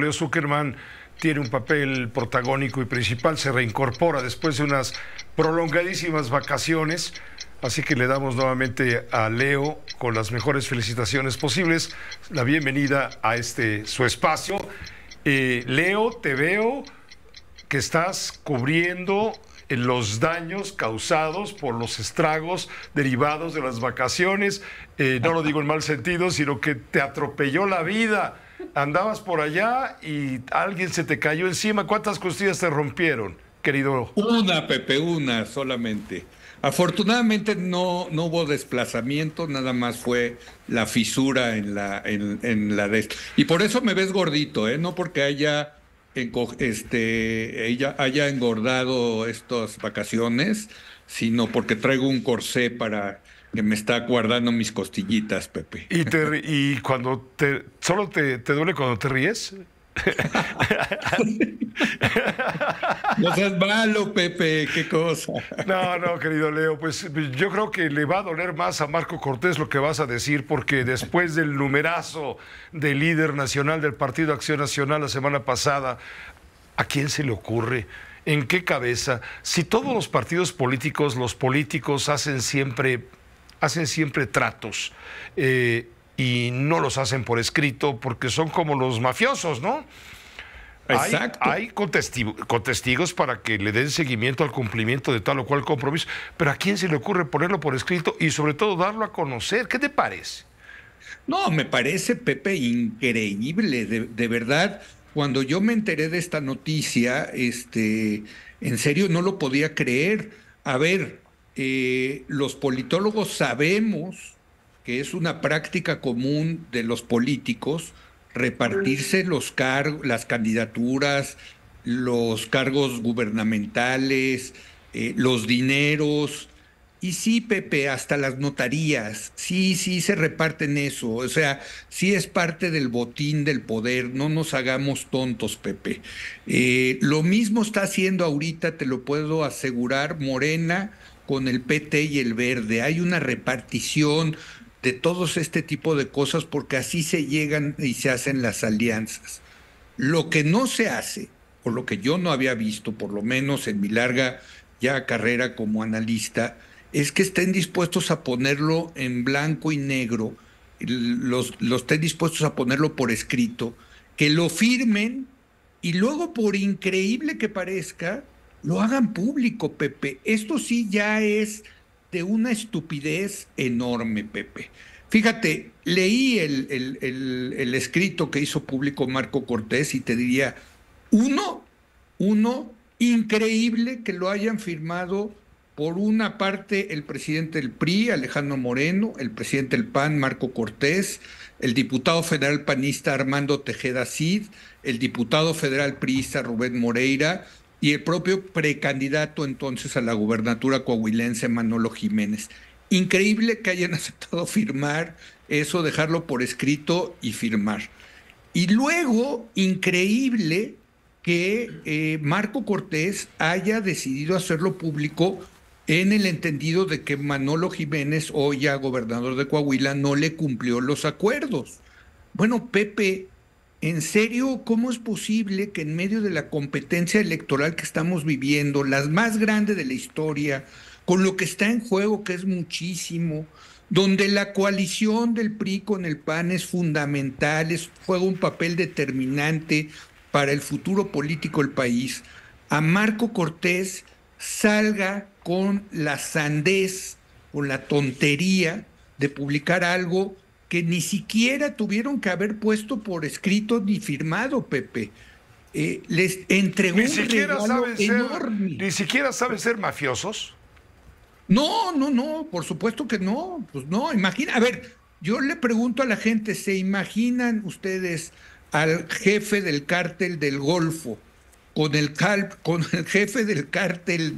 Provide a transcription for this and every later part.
Mario Zuckerman tiene un papel protagónico y principal, se reincorpora después de unas prolongadísimas vacaciones. Así que le damos nuevamente a Leo, con las mejores felicitaciones posibles, la bienvenida a su espacio. Leo, te veo que estás cubriendo los daños causados por los estragos derivados de las vacaciones. No lo digo en mal sentido, sino que te atropelló la vida. Andabas por allá y alguien se te cayó encima. ¿Cuántas costillas te rompieron, querido? Una, Pepe, una solamente. Afortunadamente no hubo desplazamiento, nada más fue la fisura en la de esto. Y por eso me ves gordito, no porque ella haya engordado estas vacaciones, sino porque traigo un corsé para que me está guardando mis costillitas, Pepe. Y cuando ¿solo te duele cuando te ríes? No seas malo, Pepe, qué cosa. No, querido Leo, pues yo creo que le va a doler más a Marco Cortés lo que vas a decir, porque después del numerazo del líder nacional del Partido Acción Nacional la semana pasada, ¿a quién se le ocurre? ¿En qué cabeza? Si todos los partidos políticos, los políticos hacen siempre tratos, y no los hacen por escrito porque son como los mafiosos, ¿no? Exacto. Hay con testigos para que le den seguimiento al cumplimiento de tal o cual compromiso, pero ¿a quién se le ocurre ponerlo por escrito y sobre todo darlo a conocer? ¿Qué te parece? No, me parece, Pepe, increíble, de verdad. Cuando yo me enteré de esta noticia, en serio no lo podía creer. A ver, los politólogos sabemos que es una práctica común de los políticos repartirse las candidaturas, los cargos gubernamentales, los dineros. Y sí, Pepe, hasta las notarías, sí se reparten eso. O sea, sí es parte del botín del poder, no nos hagamos tontos, Pepe. Lo mismo está haciendo ahorita, te lo puedo asegurar, Morena con el PT y el Verde. Hay una repartición de todos este tipo de cosas porque así se llegan y se hacen las alianzas. Lo que no se hace, o lo que yo no había visto, por lo menos en mi larga ya carrera como analista, es que estén dispuestos a ponerlo en blanco y negro, los estén dispuestos a ponerlo por escrito, que lo firmen y luego, por increíble que parezca, lo hagan público, Pepe. Esto sí ya es de una estupidez enorme, Pepe. Fíjate, leí el escrito que hizo público Marco Cortés y te diría, uno, increíble que lo hayan firmado por una parte el presidente del PRI, Alejandro Moreno, el presidente del PAN, Marco Cortés, el diputado federal panista Armando Tejeda Cid, el diputado federal priista Rubén Moreira y el propio precandidato entonces a la gubernatura coahuilense Manolo Jiménez. Increíble que hayan aceptado firmar eso, dejarlo por escrito y firmar. Y luego, increíble que Marco Cortés haya decidido hacerlo público en el entendido de que Manolo Jiménez, hoy ya gobernador de Coahuila, no le cumplió los acuerdos. Bueno, Pepe, en serio, ¿cómo es posible que en medio de la competencia electoral que estamos viviendo, las más grandes de la historia, con lo que está en juego, que es muchísimo, donde la coalición del PRI con el PAN es fundamental, juega un papel determinante para el futuro político del país, a Marco Cortés salga con la sandez, con la tontería de publicar algo que ni siquiera tuvieron que haber puesto por escrito ni firmado, Pepe? Les entregó un regalo enorme. ¿Ni siquiera saben ser mafiosos? No, por supuesto que no. Pues no, imagina, a ver, yo le pregunto a la gente, ¿se imaginan ustedes al jefe del cártel del Golfo con el jefe del cártel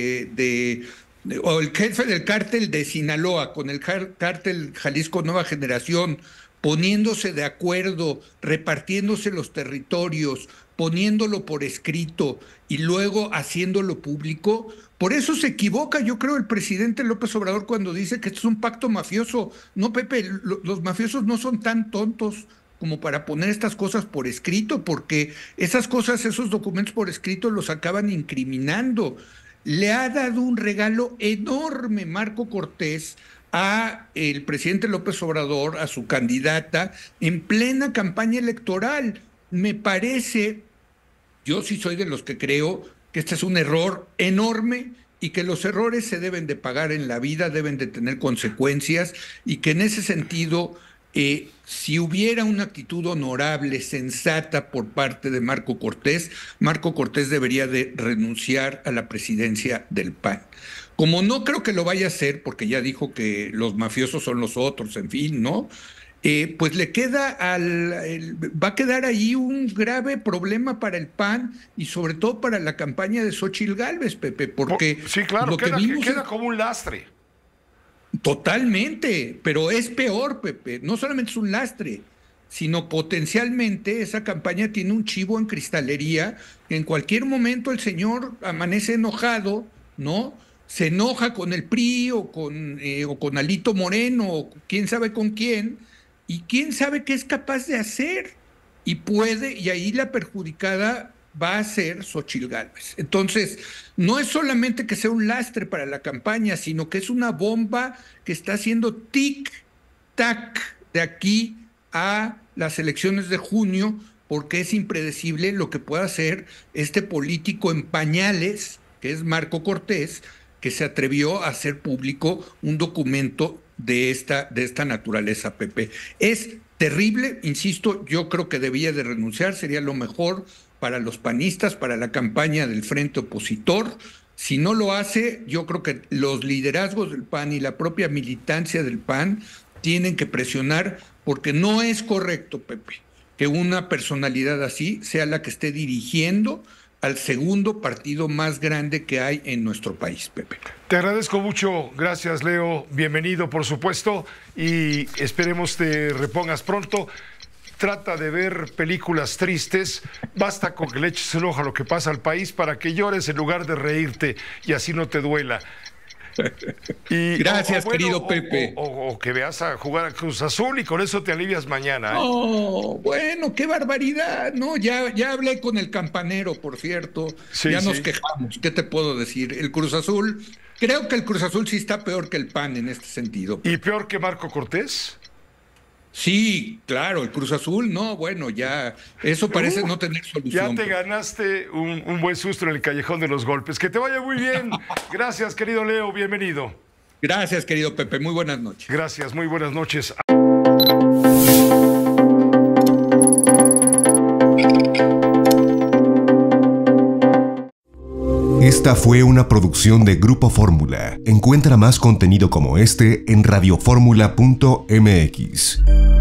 o el jefe del cártel de Sinaloa, con el cártel Jalisco Nueva Generación, poniéndose de acuerdo, repartiéndose los territorios, poniéndolo por escrito y luego haciéndolo público? Por eso se equivoca, yo creo, el presidente López Obrador cuando dice que esto es un pacto mafioso. No, Pepe, los mafiosos no son tan tontos como para poner estas cosas por escrito, porque esas cosas, esos documentos por escrito los acaban incriminando. Le ha dado un regalo enorme Marco Cortés a el presidente López Obrador, a su candidata, en plena campaña electoral. Me parece, yo sí soy de los que creo que este es un error enorme y que los errores se deben de pagar en la vida, deben de tener consecuencias, y que en ese sentido, si hubiera una actitud honorable, sensata por parte de Marco Cortés debería de renunciar a la presidencia del PAN. Como no creo que lo vaya a hacer, porque ya dijo que los mafiosos son los otros, en fin, ¿no? Pues le queda va a quedar ahí un grave problema para el PAN y sobre todo para la campaña de Xóchitl Gálvez, Pepe, porque sí, claro, queda como un lastre. Totalmente, pero es peor, Pepe, no solamente es un lastre, sino potencialmente esa campaña tiene un chivo en cristalería. En cualquier momento el señor amanece enojado, ¿no? Se enoja con el PRI o con Alito Moreno o quién sabe con quién, y quién sabe qué es capaz de hacer, y ahí la perjudicada va a ser Xóchitl Gálvez. Entonces, no es solamente que sea un lastre para la campaña, sino que es una bomba que está haciendo tic-tac de aquí a las elecciones de junio, porque es impredecible lo que pueda hacer este político en pañales, que es Marco Cortés, que se atrevió a hacer público un documento de esta naturaleza, Pepe. Es terrible, insisto, yo creo que debía de renunciar, sería lo mejor para los panistas, para la campaña del frente opositor. Si no lo hace, yo creo que los liderazgos del PAN y la propia militancia del PAN tienen que presionar, porque no es correcto, Pepe, que una personalidad así sea la que esté dirigiendo al segundo partido más grande que hay en nuestro país, Pepe. Te agradezco mucho, gracias Leo, bienvenido por supuesto, y esperemos te repongas pronto. Trata de ver películas tristes, basta con que le eches el ojo a lo que pasa al país para que llores en lugar de reírte y así no te duela. Gracias, querido Pepe. O que veas a jugar a Cruz Azul y con eso te alivias mañana. Oh, bueno, qué barbaridad. No, ya hablé con el campanero, por cierto. Sí, ya nos quejamos. ¿Qué te puedo decir? El Cruz Azul, creo que el Cruz Azul sí está peor que el PAN en este sentido. ¿Y peor que Marco Cortés? Sí, claro, el Cruz Azul, no, bueno, ya, eso parece no tener solución. Ya te ganaste un buen susto en el callejón de los golpes. Que te vaya muy bien. Gracias, querido Leo, bienvenido. Gracias, querido Pepe, muy buenas noches. Gracias, muy buenas noches. Esta fue una producción de Grupo Fórmula. Encuentra más contenido como este en radioformula.mx.